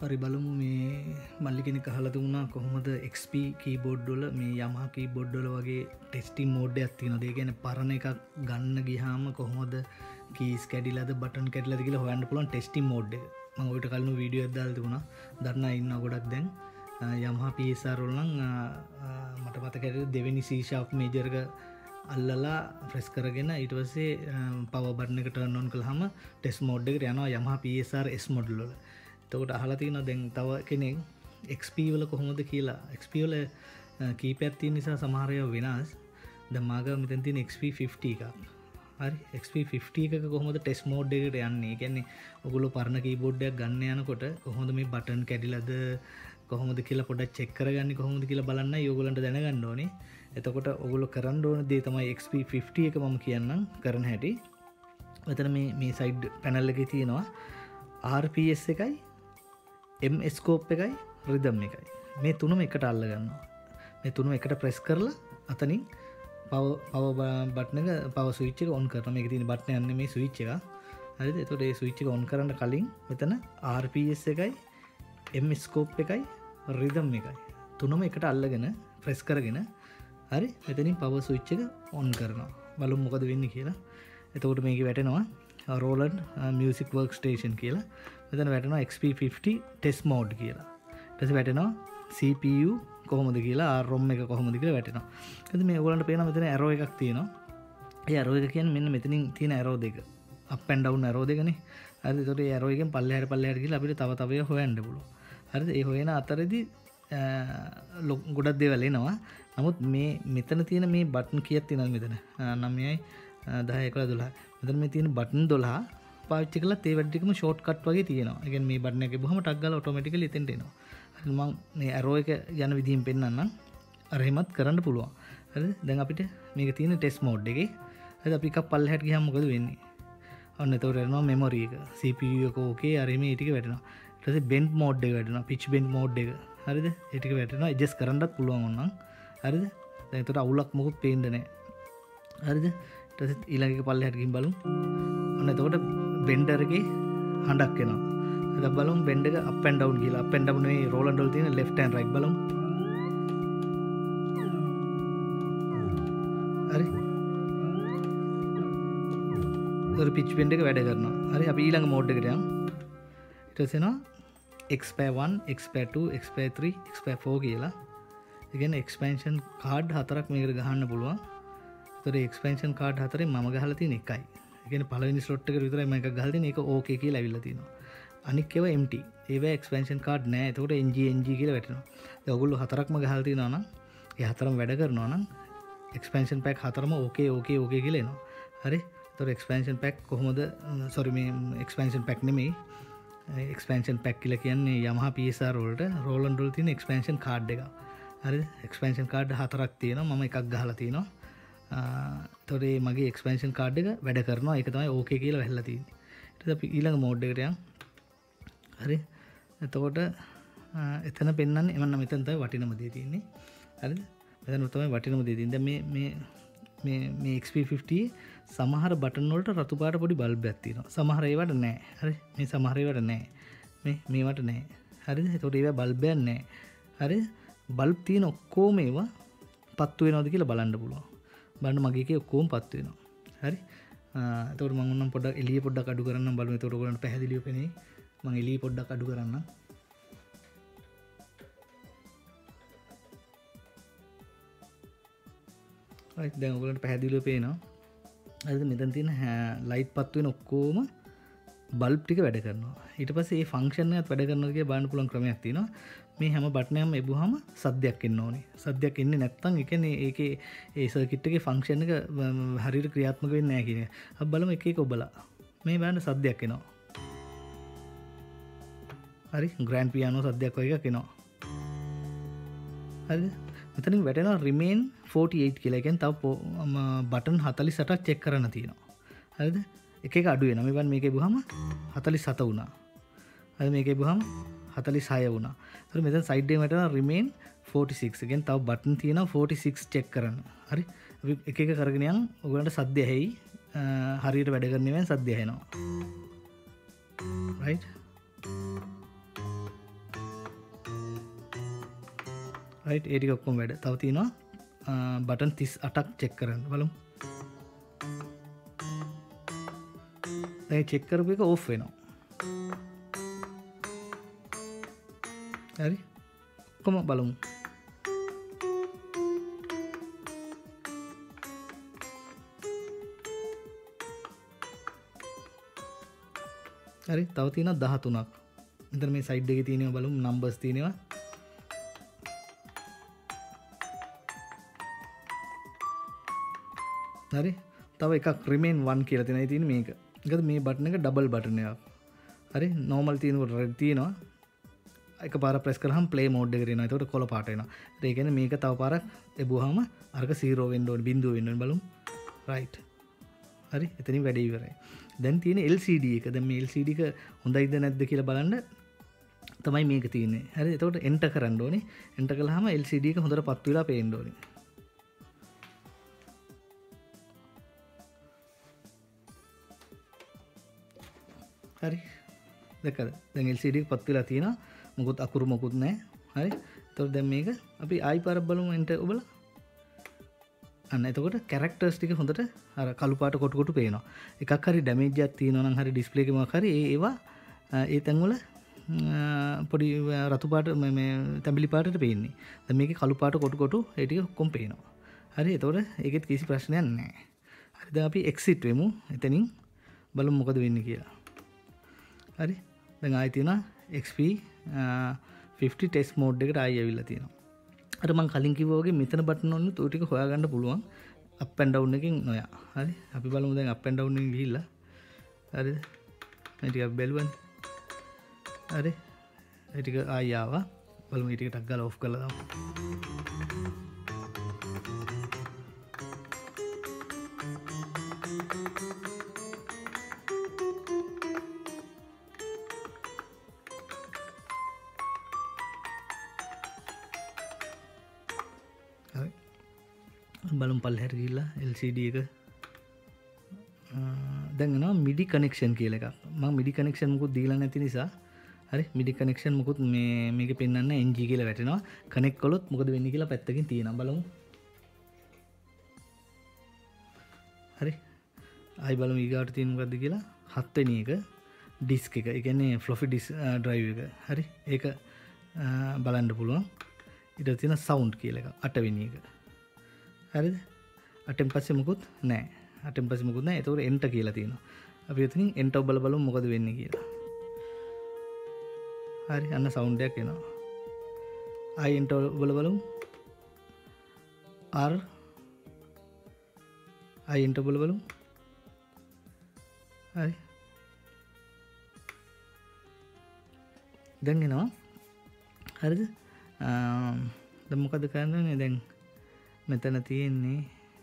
හරි බලමු මේ මල්ලි කෙනෙක් අහලා තිබුණා කොහොමද XP කීබෝඩ් වල මේ Yamaha කීබෝඩ් වල වගේ ටෙස්ටිං මෝඩ් එකක් තියෙනවද? ඒ කියන්නේ පරණ එකක් ගන්න ගියාම කොහොමද කීස් කැඩිලාද බටන් කැඩිලාද කියලා හොයන්න පුළුවන් ටෙස්ටිං මෝඩ් එක. මම ඔයිට කලින් වීඩියෝ එකක් දාලා තිබුණා. දන්නා ඉන්නවා ගොඩක් දැන්. Yamaha PSR වල නම් මට මතකයි දෙවෙනි C sharp major එක අල්ලලා ප්‍රෙස් කරගෙන ඊට පස්සේ පවර් බටන් එක ටර්න් ඔන් කළාම ටෙස්ට් මෝඩ් එකට යනවා Yamaha PSR S මොඩල් වල. එතකොට අහලා තියෙනවා දැන් තව කෙනෙක් XP වල කොහොමද කියලා. XP වල කීපයක් තියෙන නිසා සමහර ඒවා වෙනස්. දැන් මාගම මෙතන තියෙන XP 50 එකක්. හරි XP 50 එකක කොහොමද ටෙස්ට් මෝඩ් එකට යන්නේ? ඒ කියන්නේ ඔයගොල්ලෝ පරණ කීබෝඩ් එකක් ගන්න යනකොට කොහොමද මේ බටන් කැඩිලාද කොහොමද කියලා පොඩ්ඩක් චෙක් කරගන්නේ කොහොමද කියලා බලන්නයි ඔයගොල්ලන්ට දැනගන්න ඕනේ. එතකොට ඔයගොල්ලෝ කරන්න ඕන දේ තමයි XP 50 එක මම කියන්නම් කරන හැටි. මෙතන මේ සයිඩ් පැනල් එකේ තියෙනවා RPS එකයි M scope එකයි rhythm එකයි. මේ තුනම එකට අල්ල ගන්නවා. මේ තුනම එකට ප්‍රෙස් කරලා අතනින් power button එක power switch එක on කරනවා. මේකේ තියෙන බටන් යන්නේ මේ switch එක. හරිද? එතකොට මේ switch එක on කරන්න කලින් මෙතන RPS එකයි M scope එකයි rhythm එකයි තුනම එකට අල්ලගෙන ප්‍රෙස් කරගෙන හරි මෙතනින් power switch එක on කරනවා. බලමු මොකද වෙන්නේ කියලා. එතකොට මේකේ වැටෙනවා Roland music workstation කියලා. මෙතන වැටෙනවා XP 50 test mode කියලා. ඊට පස්සේ වැටෙනවා CPU කොහොමද කියලා ROM එක කොහොමද කියලා වැටෙනවා. ඊට මේ ඔයගලන්ට පේනවා මෙතන arrow එකක් තියෙනවා. ඒ arrow එක කියන්නේ මෙන්න මෙතනින් තියෙන arrow දෙක. up and down arrow දෙකනේ. හරිද? ඒතකොට ඒ arrow එකෙන් පල්ලෙහාට ගිහලා අපිට තව ඒවා හොයන්න පුළුවන්. හරිද? ඒ හොයන අතරේදී ගොඩක් දේවල් එනවා. නමුත් මේ මෙතන තියෙන මේ බටන් කීයක් තියෙනවද මෙතන? 9යි 10 11 12. මෙතන මේ තියෙන බටන් 12 පාවිච්චි කළා ඒ වැඩ ටිකම ෂෝට් කට් වගේ තියෙනවා. ඒ කියන්නේ මේ බටන් එක ගිහුවම ටක් ගාලා ඔටෝමැටිකලි එතෙන්ට එනවා. හරි මම මේ arrow එක යන විදිහින් පෙන්නන්නම්. අර එහෙමත් කරන්න පුළුවන්. හරිද? දැන් අපිට මේක තියෙන ටෙස්ට් මෝඩ් එකේ. හරිද? අපි එකක් පල්ලෙහාට ගියාම මොකද වෙන්නේ? ඔන්න එතකොට එනවා මෙමරි එක. CPU එක ඕකේ අර මේ ටික වැටෙනවා. ඊට පස්සේ bend mode එක වැටෙනවා. pitch bend mode එක. හරිද? ඒ ටික වැටෙනවා. adjust කරන්නත් පුළුවන් ඕනනම්. හරිද? දැන් එතකොට අවුලක් මොකුත් පේන්නේ නැහැ. හරිද? ඊට පස්සේ ඊළඟ එක පල්ලෙහාට ගිහින් බලමු. ඔන්න එතකොට බෙන්ඩර් එකේ හඬක් එනවා. දැන් බලමු බෙන්ඩ් එක up and down කියලා. up and down නෙවෙයි roland වල තියෙන left and right බලමු. හරි. ඒතර pitch bend එක වැඩ කරනවා. හරි අපි ඊළඟ මෝඩ් එකට යමු. ඊට පස්සේ එනවා expire 1, expire 2, expire 3, expire 4 කියලා. ඒ කියන්නේ expansion card හතරක් මේකට ගහන්න පුළුවන්. ඒතර expansion card හතරෙන් මම ගහලා තියෙන එකයි. ඒ කියන්නේ පළවෙනි ස්ලොට් එකට විතරයි මම එකක් ගහලා තියෙන්නේ. ඒක ඕකේ කියලා ඇවිල්ලා තියෙනවා. අනික් ඒවා empty. ඒවා expansion card නෑ. ඒකට NG කියලා වැටෙනවා. දැන් ඔයගොල්ලෝ හතරක්ම ගහලා තියෙනවා නම් ඒ හතරම වැඩ කරනවා නම් expansion pack හතරම ඕකේ කියලා එනවා. හරි? ඒතර expansion pack කොහොමද මේ expansion pack නෙමෙයි. expansion pack කියලා කියන්නේ Yamaha PSR වලට Roland වල තියෙන expansion card එක. හරිද? expansion card හතරක් තියෙනවා. මම එකක් ගහලා තියෙනවා. එතකොට මේ මගේ expansion card එක වැඩ කරනවා. ඒක තමයි ඕකේ කියලා වැහලා තියෙන්නේ. ඊට පස්සේ අපි ඊළඟ මෝඩ් එකට යමු. හරි. එතකොට එතන පෙන්වන්නේ එමන්න මෙතන තමයි වටිනම දේ තියෙන්නේ. හරිද? මෙතන තමයි වටිනම දේ තියෙන්නේ. දැන් මේ XP 50 සමහර බටන් වලට රතු පාට පොඩි බල්බ් එකක් තියෙනවා. සමහර ඒවට නැහැ. හරි? මේ සමහර ඒවට නැහැ. මේවට නැහැ. හරිද? එතකොට ඒවා බල්බ් එකක් නැහැ. හරිද? බල්බ් තියෙන ඔක්කොම ඒවා පත්තු වෙනවද කියලා බලන්න පුළුවන්. බලන්න මගේ එකේ ඔක්කොම පත්තු වෙනවා. හරි? එතකොට මම උන්නම් පොඩ්ඩක් එළිය පොඩ්ඩක් අඩු කරන්නම් බලමු. එතකොට ඔයගොල්ලන්ට පැහැදිලිව පෙනේ. මම එළිය පොඩ්ඩක් අඩු කරන්නම්. right දැන් ඔයගොල්ලන්ට පැහැදිලිව පේනවා. හරිද? මෙතන තියෙන ලයිට් පත්තු වෙන ඔක්කොම බල්බ් ටික වැඩ කරනවා. ඊට පස්සේ මේ ෆන්ක්ෂන් එකත් වැඩ කරනවා කියලා බලන්න පුළුවන් ක්‍රමයක් තියෙනවා. මේ හැම බටන් එකම එබුවාම සද්දයක් එන්න ඕනේ. සද්දයක් එන්නේ නැත්නම් ඒ කියන්නේ ඒකේ ඒ සර්කිට් එකේ ෆන්ක්ෂන් එක හරියට ක්‍රියාත්මක වෙන්නේ නැහැ කියන එක. අපි බලමු එක එක ඔබලා. මේ බලන්න සද්දයක් එනවා. හරි ග්‍රෑන්ඩ් පියානෝ සද්දයක් වගේ එකක් එනවා. හරිද? මෙතනින් වැටෙනවා remain 48 කියලා. ඒ කියන්නේ තව බටන් 48ක් චෙක් කරන්න තියෙනවා. හරිද? එක එක අඩු වෙනවා. මේ බලන්න මේකේ බුහම 47 වුණා. හරි මේකේ බුහම 46 වුණා. ඒතර මෙතන සයිඩ් එකේ වැටෙනවා remain 46. කියන්නේ තව බටන් තියෙනවා 46 චෙක් කරන්න. හරි? අපි එක එක කරගෙන යන් ඔයගලන්ට සද්ද ඇහෙයි. හරියට වැඩ කරන්නේ නැවෙන් සද්ද ඇහෙනවා. right? රයිට්. ඒ ටික ඔක්කොම වැඩ. තව තියෙනවා බටන් 38ක් චෙක් කරන්න බලමු. දැන් චෙක් කරපු එක ඕෆ් වෙනවා. හරි. ඔක්කොම බලමු. හරි. තව තියෙනවා 13ක්. මෙතන මේ සයිඩ් එකේ තියෙනවා බලමු නම්බර්ස් තියෙනවා. හරි. තව එකක් remain 1 කියලා තියෙනවා. තියෙන්නේ මේක. ඒකද මේ බටන් එක ඩබල් බටන් එකක්. හරි. normal තියෙනකොට red තියෙනවා. එකපාරක් press කරාම play mode එකට එනවා. ඒකට කොළ පාට එනවා. ඒ කියන්නේ මේක තව පාරක් එබුවාම අරක 0 වෙන්න ඕනේ, බිඳුව වෙන්න ඕනේ බලමු. right. හරි. එතනින් වැඩේ ඉවරයි. දැන් තියෙන LCD එක. දැන් මේ LCD එක හොඳයිද නැද්ද කියලා බලන්න තමයි මේක තියෙන්නේ. හරි. එතකොට enter කරන්න ඕනේ. enter කළාම LCD එක හොඳට පත් වෙලා පේන්න ඕනේ. හරි. දැක්කද? දැන් LCD එක පත් වෙලා තියෙනවා. මොකුත් අකුරු මොකුත් නැහැ. හරි. එතකොට දැන් මේක අපි ආයි පාරක් බලමු enter ඔබලා. අන්න එතකොට කැරක්ටර්ස් ටික හොඳට අර කළු පාට කොට කොට පේනවා. එකක් හරි ඩැමේජ් එකක් තියෙනවා නම් හරි ඩිස්ප්ලේ එකේ මොකක් හරි ඒවා ඒ තැන් වල පොඩි රතු පාට මේ තැඹිලි පාටට පේන්නේ. දැන් මේකේ කළු පාට කොට කොට ඒ ටික ඔක්කොම පේනවා. හරි. එතකොට ඒකෙත් කිසි ප්‍රශ්නයක් නැහැ. හරි. දැන් අපි exit වෙමු. එතනින් බලමු මොකද වෙන්නේ කියලා. හරි. දැන් ආයෙ තියෙනවා XP 50 ටෙස්ට් මෝඩ් එකට ආයෙ ඇවිල්ලා තියෙනවා. අර මම කලින් කිව්වා වගේ මෙතන බටන් වලින් ඔය ටික හොයාගන්න පුළුවන් up and down එකකින් නොයා. හරි. අපි බලමු දැන් up and down එකෙන් ගිහිල්ලා. හරිද? මේ ටික අපි බැලුවනේ. හරි. ඒ ටික ආයෙ ආවා. බලමු මේ ටික ටක් ගාලා ඔෆ් කරලා දාමු. බලමු පල්ලෙහාට ගිහිල්ලා LCD එක දැන් එනවා MIDI connection කියලා එකක්. මම MIDI connection මොකුත් දීලා නැති නිසා හරි MIDI connection මොකුත් මේකේ පෙන්වන්නේ NG කියලා වැටෙනවා. connect කළොත් මොකද වෙන්නේ කියලා පැත්තකින් තියෙනවා. බලමු. හරි. ආයි බලමු ඊගාට තියෙන මොකද්ද කියලා. 7 වෙනි එක disk එක. ඒ කියන්නේ floppy disk drive එක. හරි. ඒක බලන්න පුළුවන්. ඊට තියෙන sound කියලා එක 8 වෙනි එක. හරිද? 8න් පස්සේ මොකුත් නැහැ. 8න් පස්සේ මොකුත් නැහැ. ඒතකොට enter කියලා තියෙනවා. අපි එතනින් enter බලමු මොකද වෙන්නේ කියලා. හරි. අන්න sound එකක් එනවා. ආයි enter බලමු. R ආයි enter බලමු. හරි. දැන් එනවා. හරිද? දැන් මොකද කරන්නේ දැන් මෙතන තියෙන්නේ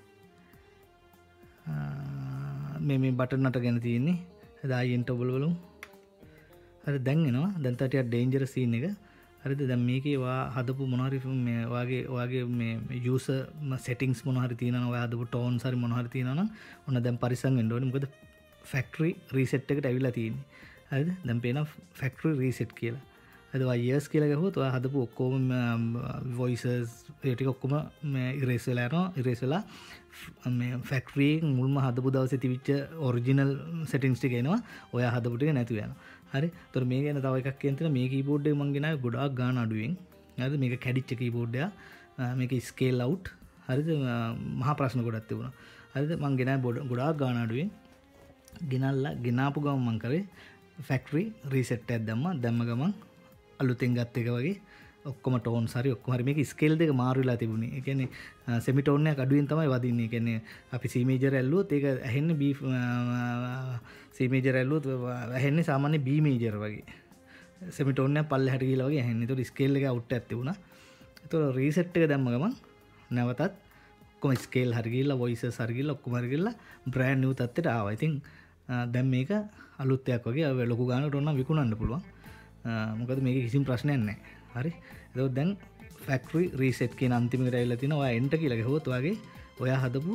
මේ බටන් අට ගැන තියෙන්නේ. හරි ආයි enter බලමු. හරි දැන් එනවා. දැන් ටිකක් ඩේන්ජරස් සීන් එක. හරිද? දැන් මේකේ වා හදපු මොන හරි මේ වාගේ මේ යූසර් සෙටින්ග්ස් මොන හරි තියෙනවා. ඔයා හදපු ටෝන්ස් හරි මොන හරි තියෙනවා නම් ඔන්න දැන් පරිස්සම් වෙන්න ඕනේ. මොකද ෆැක්ටරි රීසෙට් එකට ඇවිල්ලා තියෙන්නේ. හරිද? දැන් පේනවා ෆැක්ටරි රීසෙට් කියලා. හරිද? YS කියලා ගහුවොත් ඔයා හදපු ඔක්කොම වොයිසස් ඒ ටික ඔක්කොම ඉරේස් වෙලා යනවා. ඉරේස් වෙලා මේ ෆැක්ටරි මුල්ම හදපු දවසේ තිබිච්ච ඔරිජිනල් සෙටින්ග්ස් ටික එනවා. ඔයා හදපු ටික නැතුව යනවා. හරි. ඒතර මේ ගැන තව එකක් කියන්න තියෙනවා. මේ කීබෝඩ් එක මම ගෙනාවේ ගොඩාක් ගාන අඩුවෙන්. හරිද? මේක කැඩිච්ච කීබෝඩ් එකක්. මේක ස්කේල් අවුට්. හරිද? මහා ප්‍රශ්න ගොඩක් තිබුණා. හරිද? මම ගෙනාවේ ගොඩාක් ගාන අඩුවෙන්. ගෙනාපු ගමන් මම කරේ ෆැක්ටරි රීසෙට් එකක් දැම්මා. දැම්ම ගමන් අලුතෙන් ගත්ත එක වගේ ඔක්කොම ටෝන්ස් හරි ඔක්කොම හරි මේක ස්කේල් දෙක මාරු වෙලා තිබුණේ. ඒ කියන්නේ සෙමි ටෝන් එකක් අඩුවෙන් තමයි වදින්නේ. ඒ කියන්නේ අපි C මේජර් ඇල්ලුවොත් ඒක ඇහෙන්නේ B C මේජර් ඇල්ලුවොත් ඇහෙන්නේ සාමාන්‍ය B මේජර් වගේ. සෙමි ටෝන් එක පල්ලෙහාට ගිහලා වගේ ඇහෙන්නේ. ඒතකොට ස්කේල් එක අවුට් එකක් තිබුණා. ඒතකොට රීසෙට් එක දැම්ම ගමන් නැවතත් ඔක්කොම ස්කේල් හරි ගිහලා වොයිසස් හරි ගිහලා ඔක්කොම හරි ගිහලා බ්‍රෑන්ඩ් නිව් තත්ත්වයට ආවා. ඉතින් දැන් මේක අලුත් එකක් වගේ ලොකු ගානකට ඕන නම් විකුණන්න පුළුවන්. මොකද මේක කිසිම ප්‍රශ්නයක් නැහැ. හරි. එතකොට දැන් ෆැක්ටරි රීසෙට් කියන අන්තිමකට ඇවිල්ලා තිනවා. ඔයා එන්ටර් කියලා ගහුවොත් ඔයාගේ ඔයා හදපු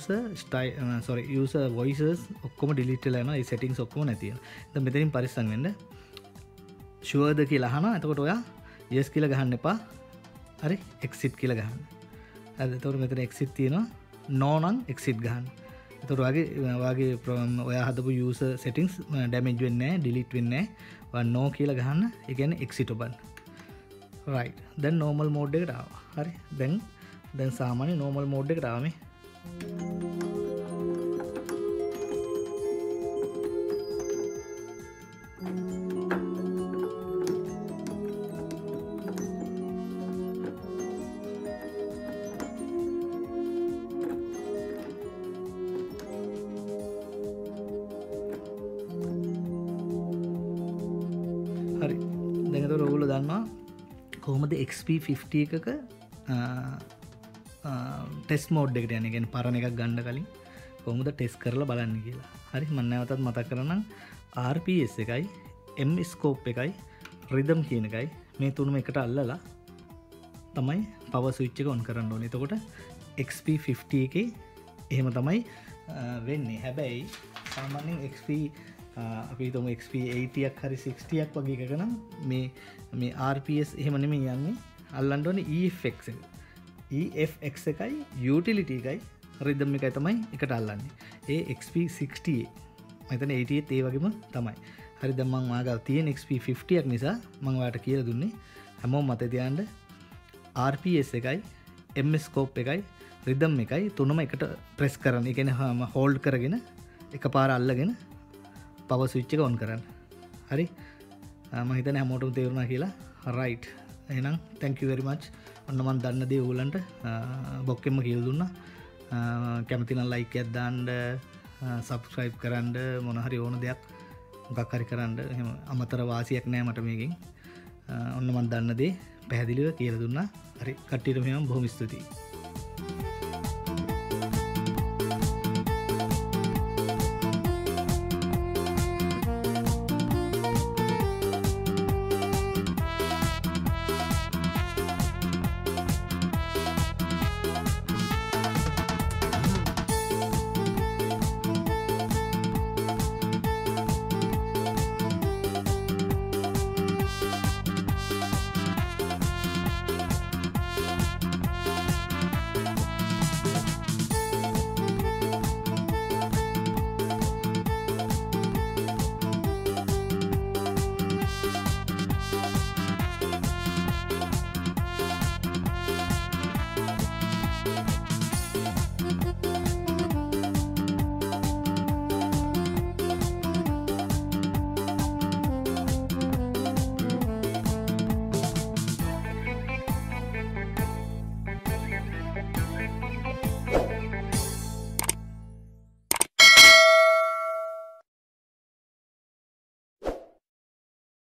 යූසර් වොයිසස් ඔක්කොම ඩිලීට් වෙලා යනවා. ඒ සෙටින්ග්ස් ඔක්කොම නැති වෙනවා. දැන් මෙතනින් පරිස්සම් වෙන්න. ෂුවර්ද කියලා අහනවා. එතකොට ඔයා yes කියලා ගහන්න එපා. හරි exit කියලා ගහන්න. හරි එතකොට මෙතන exit තියෙනවා. no නම් exit ගහන්න. එතකොට වාගේ ඔයා හදපු user settings damage වෙන්නේ නැහැ, delete වෙන්නේ නැහැ. ඔයා no කියලා ගහන්න. ඒ කියන්නේ exit ඔබන්න. right. දැන් normal mode එකට ආවා. හරි. දැන් සාමාන්‍ය normal mode එකට ආවා මේ. හරි දැන් එතකොට ඔයගොල්ලෝ දන්නවා කොහොමද XP50 එකක ටෙස්ට් මෝඩ් එකට යන්නේ. කියන්නේ පරණ එකක් ගන්න කලින් කොහොමද ටෙස්ට් කරලා බලන්න කියලා. හරි මම නැවතත් මතක් කරනම් RPS එකයි M scope එකයි rhythm කියන එකයි මේ තුනම එකට අල්ලලා තමයි power switch එක on කරන්න ඕනේ. එතකොට XP50 එකේ එහෙම තමයි වෙන්නේ. හැබැයි සාමාන්‍යයෙන් XP අපි තුම XP80ක් හරි 60ක් වගේ එකක නම් මේ RPS එහෙම නෙමෙයි යන්නේ. අල්ලන්න ඕනේ EFX එක. EFX එකයි utility එකයි rhythm එකයි තමයි එකට අල්ලන්නේ. ඒ XP60 මම හිතන්නේ 88 ඒ වගේම තමයි. හරි දැන් මම ආගාව තියෙන XP50ක් නිසා මම ඔයාලට කියලා දුන්නේ හැමෝම මතේ තියාගන්න RPS එකයි M scope එකයි rhythm එකයි තුනම එකට press කරන්න. ඒ කියන්නේ hold කරගෙන එකපාර අල්ලගෙන power switch එක on කරන්න. හරි මම හිතන්නේ හැමෝටම තේරුණා කියලා. right එහෙනම් thank you very much. ඔන්න මම දන්න දේ ඕගලන්ට බොක්කෙම කියලා දුන්නා. කැමති නම් like එකක් දාන්න, subscribe කරන්න, මොන හරි ඕන දෙයක් මොකක් හරි කරන්න. එහෙම අමතර වාසියක් නෑ මට මේකෙන්. ඔන්න මම දන්න දේ පැහැදිලිව කියලා දුන්නා. හරි කට්ටියට මෙහෙම බොහොම ස්තුතියි.